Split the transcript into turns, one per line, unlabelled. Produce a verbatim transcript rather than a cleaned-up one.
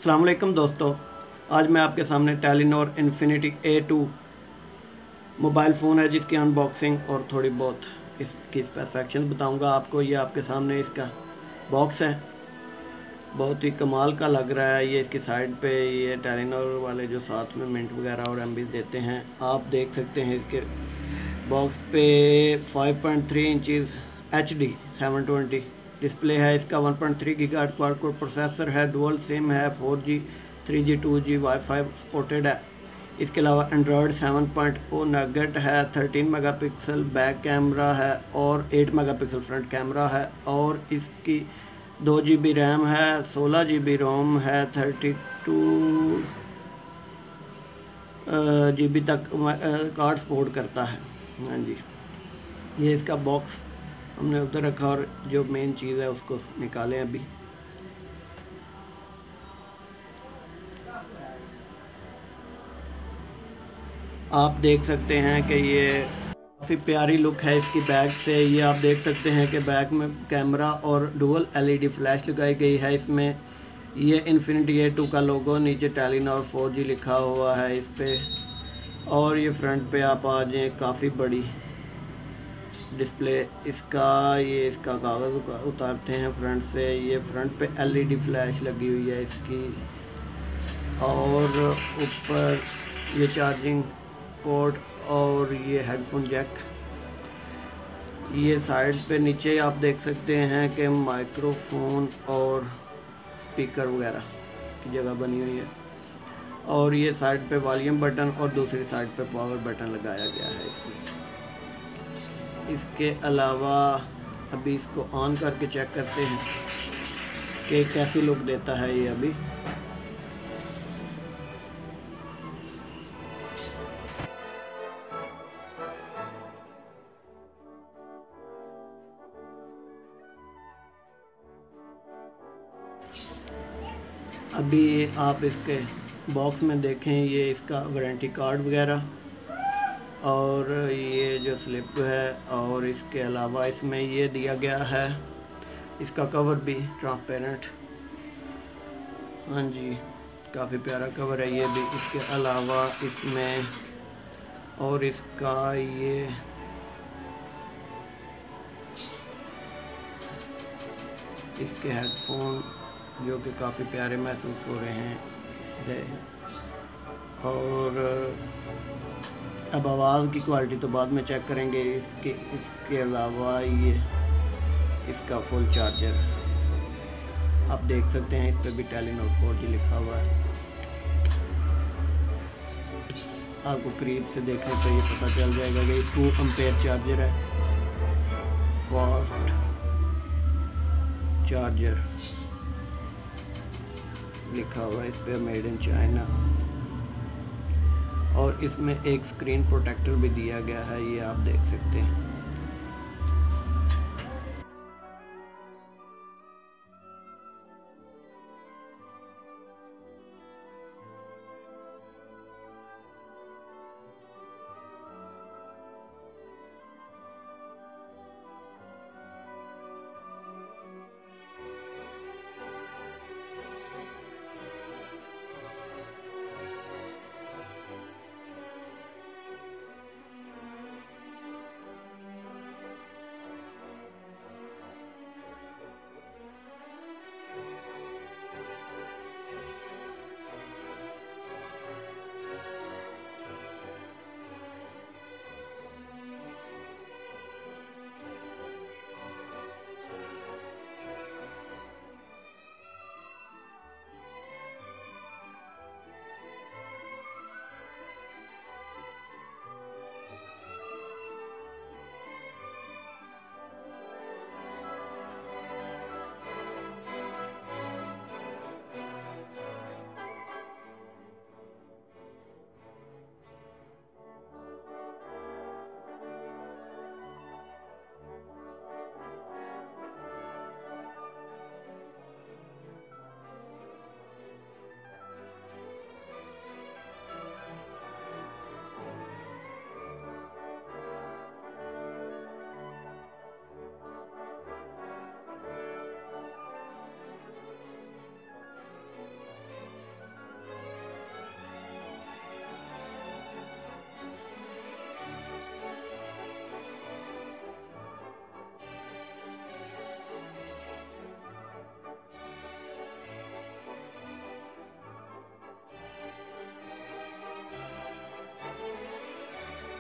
अस्सलाम वालेकुम दोस्तों, आज मैं आपके सामने Telenor Infinity A two mobile phone है जिसकी अनबॉक्सिंग और थोड़ी बहुत इसकी स्पेसिफिकेशंस बताऊंगा आपको। ये आपके सामने इसका बॉक्स है, बहुत ही कमाल का लग रहा है। ये इसकी साइड पे ये टेलीनॉर वाले जो साथ में मिनट वगैरह और एम बी देते हैं, आप देख सकते हैं। इसके बॉक्स पे five point three inches H D seven twenty display है। इसका one point three gigahertz quad core processor है, डुअल सिम है, four G three G two G wifi supported है। इसके अलावा Android seven point O Nougat है, thirteen megapixel back camera है और एट मेगापिक्सल फ्रंट कैमरा है। और इसकी दो जी बी रैम है, सोलह जी बी रोम है, थर्टी टू जी बी तक कार्ड सपोर्ट करता है। हाँ जी, ये इसका बॉक्स हमने उधर रखा और जो मेन चीज़ है उसको निकालें अभी। आप देख सकते हैं कि ये काफ़ी प्यारी लुक है इसकी बैक से। ये आप देख सकते हैं कि बैक में कैमरा और डुअल एलईडी फ्लैश लगाई गई है। इसमें ये इन्फिनिटी ए टू का लोगो, नीचे टेलीनॉर फोर जी लिखा हुआ है इस पे। और ये फ्रंट पे आप आ जाएँ, काफ़ी बड़ी डिस्प्ले इसका। ये इसका कागज़ उतारते हैं फ्रंट से। ये फ्रंट पे एलईडी फ्लैश लगी हुई है इसकी। और ऊपर ये चार्जिंग पोर्ट और ये हेडफोन जैक। ये साइड पे नीचे आप देख सकते हैं कि माइक्रोफोन और स्पीकर वगैरह की जगह बनी हुई है। और ये साइड पे वॉल्यूम बटन और दूसरी साइड पे पावर बटन लगाया गया है इसमें। इसके अलावा अभी इसको ऑन करके चेक करते हैं कि कैसी लुक देता है ये। अभी अभी आप इसके बॉक्स में देखें, ये इसका वारंटी कार्ड वगैरह और ये जो स्लिप है। और इसके अलावा इसमें ये दिया गया है, इसका कवर भी ट्रांसपेरेंट। हाँ जी, काफ़ी प्यारा कवर है ये भी। इसके अलावा इसमें और इसका ये इसके हेडफोन जो कि काफ़ी प्यारे महसूस हो रहे हैं इससे। और अब आवाज़ की क्वालिटी तो बाद में चेक करेंगे। इसके इसके अलावा ये इसका फुल चार्जर आप देख सकते हैं, इस पर भी टेलीनॉर फोर जी लिखा हुआ है। आपको करीब से देखने पर ये पता चल जाएगा कि टू एम्पेयर चार्जर है, फास्ट चार्जर लिखा हुआ है इस पर, मेड इन चाइना। और इसमें एक स्क्रीन प्रोटेक्टर भी दिया गया है, ये आप देख सकते हैं।